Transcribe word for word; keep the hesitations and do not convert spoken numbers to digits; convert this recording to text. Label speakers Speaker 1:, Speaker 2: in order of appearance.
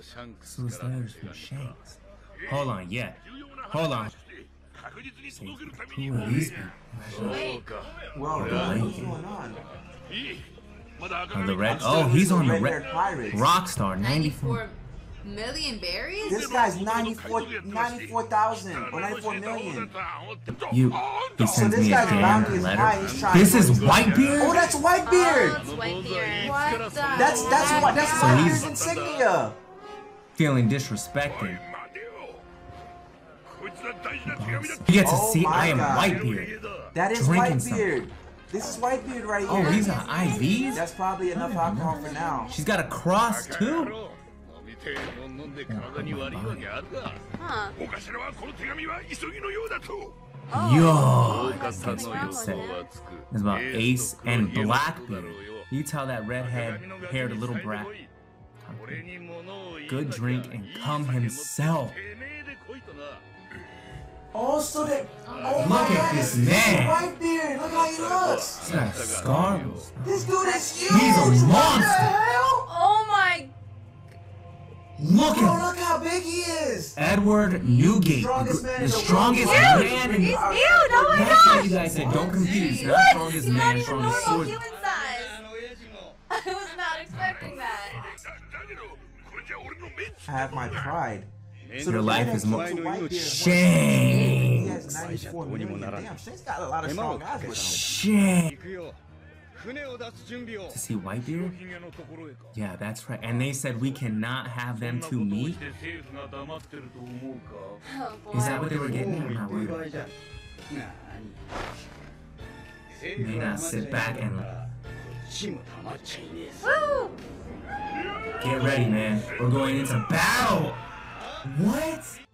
Speaker 1: So his letters from Shanks. Hold on, yeah. Hold on. Who are these people?
Speaker 2: Wait.
Speaker 3: Whoa, what's going on?
Speaker 1: Oh, the red. Oh, he's on the red.
Speaker 3: Pirates.
Speaker 1: Rockstar, ninety-four.
Speaker 2: ninety-four million berries?
Speaker 3: This guy's ninety-four, ninety-four thousand or ninety-four million.
Speaker 1: You. He
Speaker 3: So
Speaker 1: sends
Speaker 3: this
Speaker 1: me a
Speaker 3: guy's bounty
Speaker 1: damn
Speaker 3: is high. He's
Speaker 1: letter.
Speaker 3: trying
Speaker 1: This
Speaker 3: to-
Speaker 1: is Whitebeard?
Speaker 3: Oh, that's
Speaker 2: Oh,
Speaker 3: Whitebeard.
Speaker 2: it's Whitebeard. What the?
Speaker 3: That's that's what that's
Speaker 1: So he's-
Speaker 3: Whitebeard's insignia.
Speaker 1: Feeling disrespected. You get to
Speaker 3: Oh
Speaker 1: see
Speaker 3: my
Speaker 1: I am
Speaker 3: God.
Speaker 1: Whitebeard.
Speaker 3: That is
Speaker 1: Drinking
Speaker 3: Whitebeard. This is Whitebeard right
Speaker 1: Oh,
Speaker 3: here.
Speaker 1: these are I Vs?
Speaker 3: That's probably enough alcohol for now.
Speaker 1: She's got a cross too.
Speaker 2: Huh.
Speaker 1: Yo,
Speaker 2: That's
Speaker 1: that's
Speaker 2: wrong
Speaker 1: what it
Speaker 2: with
Speaker 1: said.
Speaker 2: it.
Speaker 1: It's about Ace and Blackbeard. You tell that redhead-haired little brat. Good drink and come himself.
Speaker 3: Oh, so that. Oh
Speaker 1: Look
Speaker 3: my
Speaker 1: at
Speaker 3: God,
Speaker 1: this
Speaker 3: is
Speaker 1: man.
Speaker 3: Whitebeard. Look how he looks.
Speaker 1: He's got a scar.
Speaker 3: This dude is huge.
Speaker 1: He's a
Speaker 3: What the
Speaker 1: monster.
Speaker 3: hell?
Speaker 2: Oh my.
Speaker 1: Look
Speaker 3: Bro,
Speaker 1: at
Speaker 3: look how big he is.
Speaker 1: Edward Newgate,
Speaker 3: Strongest man
Speaker 1: the
Speaker 3: in the
Speaker 1: strongest
Speaker 3: world.
Speaker 1: man in
Speaker 2: He's huge!
Speaker 1: the
Speaker 2: Oh my
Speaker 1: That's what
Speaker 2: gosh!
Speaker 1: you guys said. Don't confuse. Not
Speaker 2: What?
Speaker 1: strongest
Speaker 2: He's not
Speaker 1: man,
Speaker 2: even
Speaker 1: strongest
Speaker 2: normal
Speaker 1: sword.
Speaker 2: human size. I was not expecting that.
Speaker 3: I have my pride. So
Speaker 1: Your
Speaker 3: the
Speaker 1: life
Speaker 3: guy
Speaker 1: is
Speaker 3: that
Speaker 1: more-
Speaker 3: killed Whitebeard is
Speaker 1: Shame.
Speaker 3: He has ninety-four million. Damn, Shane's got a lot of strong guys with him.
Speaker 1: Shit. To see Whitebeard? Yeah, that's right. And they said we cannot have them two meet.
Speaker 2: Oh boy.
Speaker 1: Is that what they were getting at? I'm not worried. May not sit back and
Speaker 2: Woo!
Speaker 1: get ready, man. We're going into battle. What?